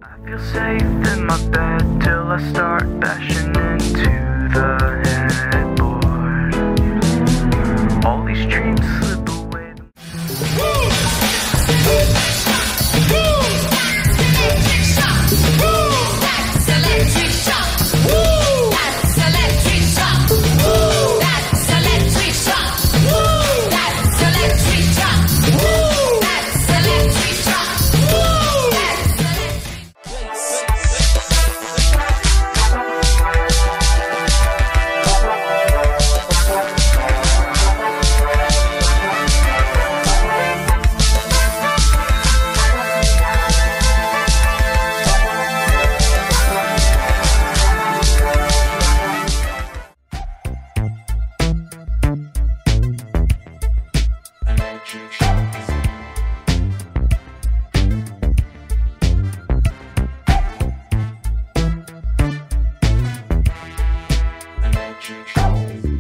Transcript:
I feel safe in my bed till I start bashing into the headboard. All these dreams slip away. Electric shock. That's electric shock. That's electric shock. That's electric shock. That's electric shock. That's electric shock. Electric shock.